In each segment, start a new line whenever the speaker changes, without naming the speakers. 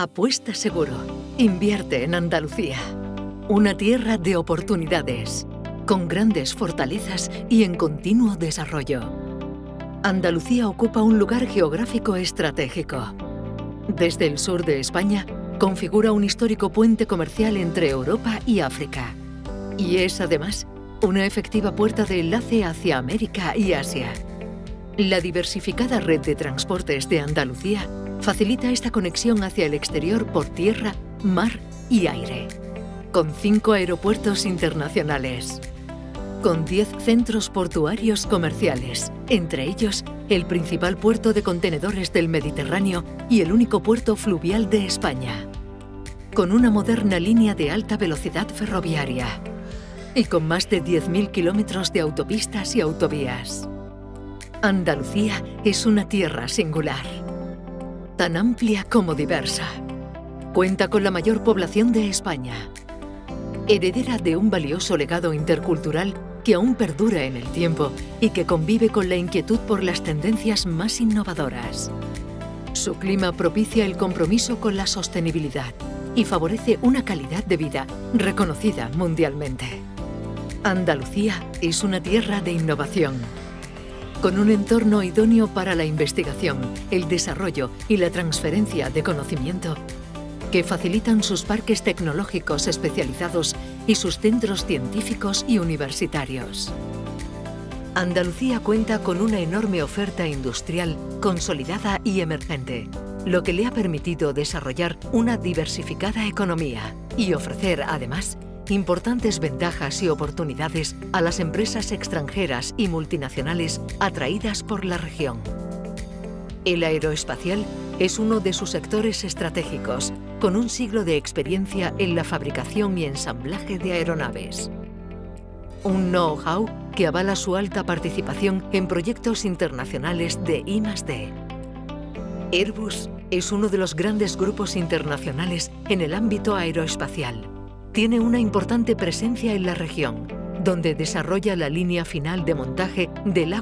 Apuesta seguro. Invierte en Andalucía. Una tierra de oportunidades, con grandes fortalezas y en continuo desarrollo. Andalucía ocupa un lugar geográfico estratégico. Desde el sur de España, configura un histórico puente comercial entre Europa y África. Y es, además, una efectiva puerta de enlace hacia América y Asia. La diversificada red de transportes de Andalucía facilita esta conexión hacia el exterior por tierra, mar y aire, con 5 aeropuertos internacionales, con 10 centros portuarios comerciales, entre ellos el principal puerto de contenedores del Mediterráneo y el único puerto fluvial de España, con una moderna línea de alta velocidad ferroviaria y con más de 10.000 kilómetros de autopistas y autovías. Andalucía es una tierra singular, tan amplia como diversa. Cuenta con la mayor población de España, heredera de un valioso legado intercultural que aún perdura en el tiempo y que convive con la inquietud por las tendencias más innovadoras. Su clima propicia el compromiso con la sostenibilidad y favorece una calidad de vida reconocida mundialmente. Andalucía es una tierra de innovación, con un entorno idóneo para la investigación, el desarrollo y la transferencia de conocimiento, que facilitan sus parques tecnológicos especializados y sus centros científicos y universitarios. Andalucía cuenta con una enorme oferta industrial consolidada y emergente, lo que le ha permitido desarrollar una diversificada economía y ofrecer, además, importantes ventajas y oportunidades a las empresas extranjeras y multinacionales atraídas por la región. El aeroespacial es uno de sus sectores estratégicos, con un siglo de experiencia en la fabricación y ensamblaje de aeronaves. Un know-how que avala su alta participación en proyectos internacionales de I+D. Airbus es uno de los grandes grupos internacionales en el ámbito aeroespacial. Tiene una importante presencia en la región, donde desarrolla la línea final de montaje del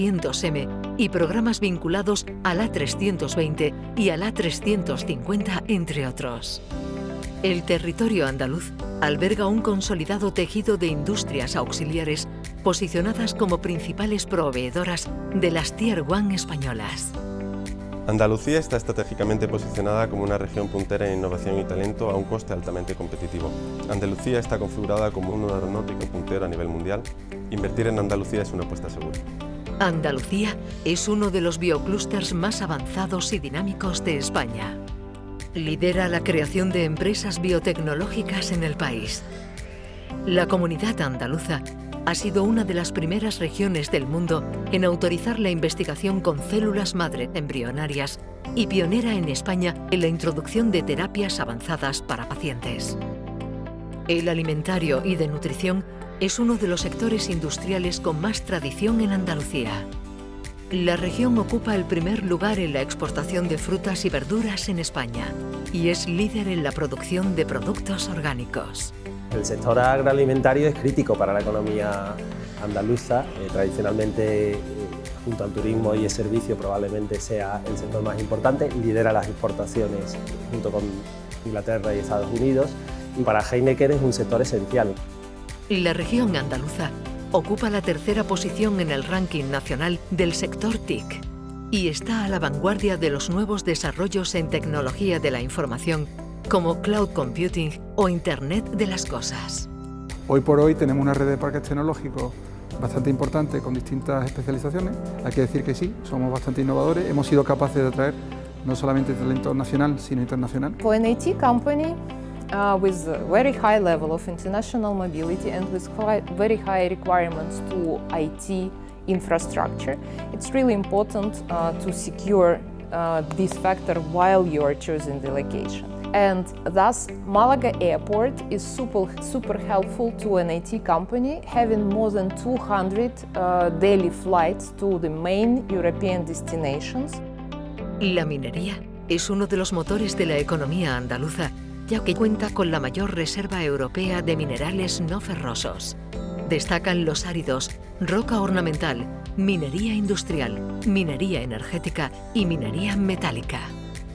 A400M y programas vinculados al A320 y al A350, entre otros. El territorio andaluz alberga un consolidado tejido de industrias auxiliares posicionadas como principales proveedoras de las Tier 1 españolas.
Andalucía está estratégicamente posicionada como una región puntera en innovación y talento a un coste altamente competitivo. Andalucía está configurada como un aeronáutico puntero a nivel mundial. Invertir en Andalucía es una apuesta segura.
Andalucía es uno de los bioclústers más avanzados y dinámicos de España. Lidera la creación de empresas biotecnológicas en el país. La comunidad andaluza ha sido una de las primeras regiones del mundo en autorizar la investigación con células madre embrionarias y pionera en España en la introducción de terapias avanzadas para pacientes. El alimentario y de nutrición es uno de los sectores industriales con más tradición en Andalucía. La región ocupa el primer lugar en la exportación de frutas y verduras en España y es líder en la producción de productos orgánicos.
El sector agroalimentario es crítico para la economía andaluza. Tradicionalmente, junto al turismo y el servicio, probablemente sea el sector más importante. Lidera las exportaciones junto con Inglaterra y Estados Unidos. Y para Heineken es un sector esencial.
La región andaluza ocupa la tercera posición en el ranking nacional del sector TIC y está a la vanguardia de los nuevos desarrollos en tecnología de la información, como cloud computing o Internet de las cosas.
Hoy por hoy tenemos una red de parques tecnológicos bastante importante con distintas especializaciones. Hay que decir que sí, somos bastante innovadores, hemos sido capaces de atraer no solamente talento nacional, sino internacional.
For an IT company with a very high level of international mobility and with very high requirements to IT infrastructure, it's really important to secure this factor while you are choosing the location. And thus, Malaga Airport is super helpful to an IT company, having more than 200 daily flights to the main European destinations.
La minería es uno de los motores de la economía andaluza, ya que cuenta con la mayor reserva europea de minerales no ferrosos. Destacan los áridos, roca ornamental, minería industrial, minería energética y minería metálica.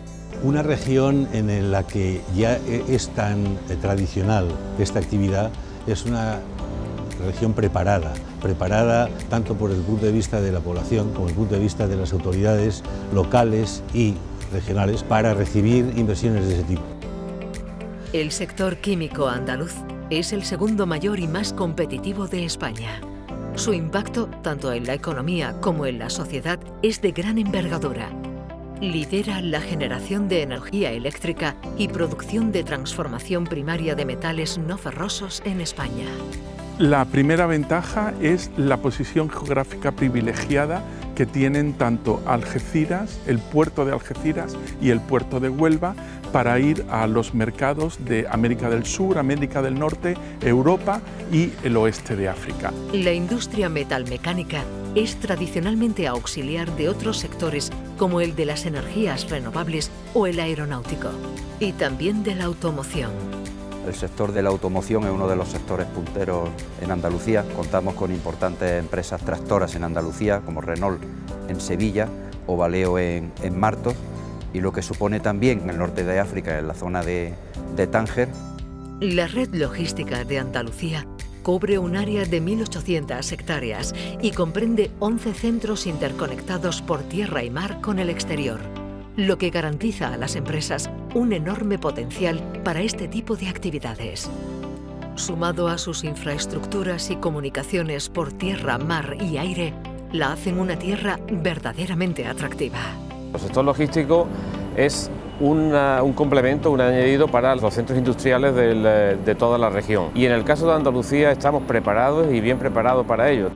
Una región en la que ya es tan tradicional esta actividad es una región preparada tanto por el punto de vista de la población como el punto de vista de las autoridades locales y regionales para recibir inversiones de ese tipo.
El sector químico andaluz es el segundo mayor y más competitivo de España. Su impacto, tanto en la economía como en la sociedad, es de gran envergadura. Lidera la generación de energía eléctrica y producción de transformación primaria de metales no ferrosos en España.
La primera ventaja es la posición geográfica privilegiada que tienen tanto Algeciras, el puerto de Algeciras y el puerto de Huelva para ir a los mercados de América del Sur, América del Norte, Europa y el oeste de África.
La industria metalmecánica es tradicionalmente auxiliar de otros sectores como el de las energías renovables o el aeronáutico, y también de la automoción.
El sector de la automoción es uno de los sectores punteros en Andalucía. Contamos con importantes empresas tractoras en Andalucía, como Renault en Sevilla o Valeo en Martos, y lo que supone también en el norte de África, en la zona de Tánger.
La red logística de Andalucía cubre un área de 1.800 hectáreas y comprende 11 centros interconectados por tierra y mar con el exterior, lo que garantiza a las empresas un enorme potencial para este tipo de actividades. Sumado a sus infraestructuras y comunicaciones por tierra, mar y aire, la hacen una tierra verdaderamente atractiva.
El sector logístico es un complemento, un añadido para los centros industriales de toda la región. Y en el caso de Andalucía estamos preparados y bien preparados para ello.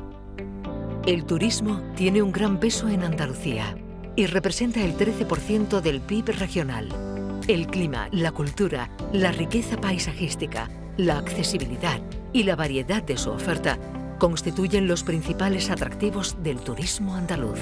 El turismo tiene un gran peso en Andalucía y representa el 13% del PIB regional. El clima, la cultura, la riqueza paisajística, la accesibilidad y la variedad de su oferta constituyen los principales atractivos del turismo andaluz.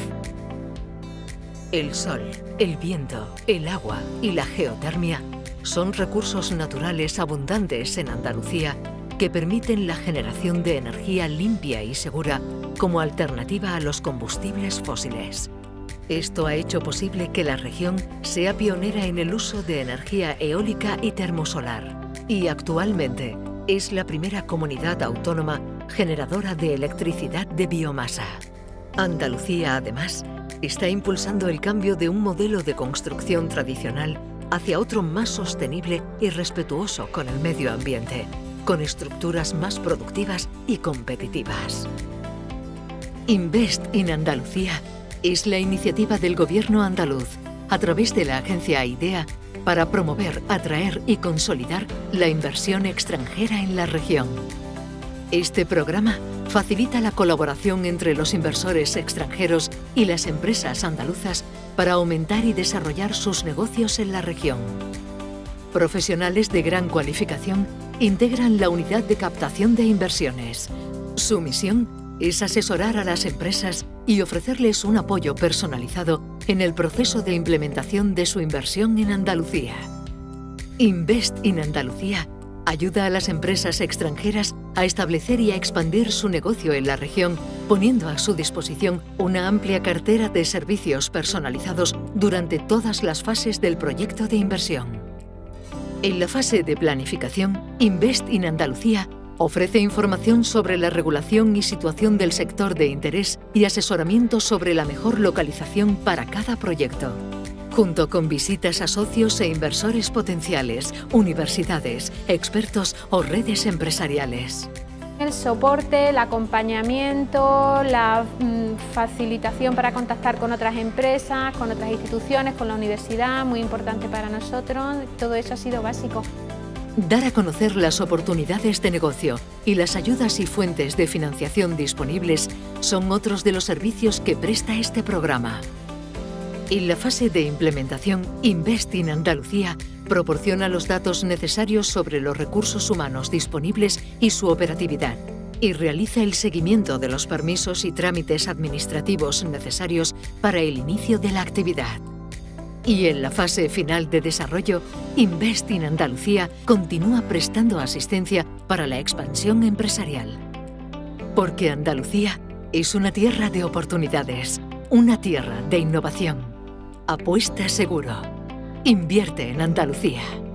El sol, el viento, el agua y la geotermia son recursos naturales abundantes en Andalucía que permiten la generación de energía limpia y segura como alternativa a los combustibles fósiles. Esto ha hecho posible que la región sea pionera en el uso de energía eólica y termosolar, y actualmente es la primera comunidad autónoma generadora de electricidad de biomasa. Andalucía, además, está impulsando el cambio de un modelo de construcción tradicional hacia otro más sostenible y respetuoso con el medio ambiente, con estructuras más productivas y competitivas. Invest in Andalucía es la iniciativa del Gobierno andaluz, a través de la agencia IDEA, para promover, atraer y consolidar la inversión extranjera en la región. Este programa facilita la colaboración entre los inversores extranjeros y las empresas andaluzas para aumentar y desarrollar sus negocios en la región. Profesionales de gran cualificación integran la unidad de captación de inversiones. Su misión es asesorar a las empresas y ofrecerles un apoyo personalizado en el proceso de implementación de su inversión en Andalucía. Invest in Andalucía ayuda a las empresas extranjeras a establecer y a expandir su negocio en la región, poniendo a su disposición una amplia cartera de servicios personalizados durante todas las fases del proyecto de inversión. En la fase de planificación, Invest in Andalucía ofrece información sobre la regulación y situación del sector de interés y asesoramiento sobre la mejor localización para cada proyecto, junto con visitas a socios e inversores potenciales, universidades, expertos o redes empresariales.
El soporte, el acompañamiento, la facilitación para contactar con otras empresas, con otras instituciones, con la universidad, muy importante para nosotros, todo eso ha sido básico.
Dar a conocer las oportunidades de negocio y las ayudas y fuentes de financiación disponibles son otros de los servicios que presta este programa. En la fase de implementación, Invest in Andalucía proporciona los datos necesarios sobre los recursos humanos disponibles y su operatividad, y realiza el seguimiento de los permisos y trámites administrativos necesarios para el inicio de la actividad. Y en la fase final de desarrollo, Invest in Andalucía continúa prestando asistencia para la expansión empresarial. Porque Andalucía es una tierra de oportunidades, una tierra de innovación. Apuesta seguro. Invierte en Andalucía.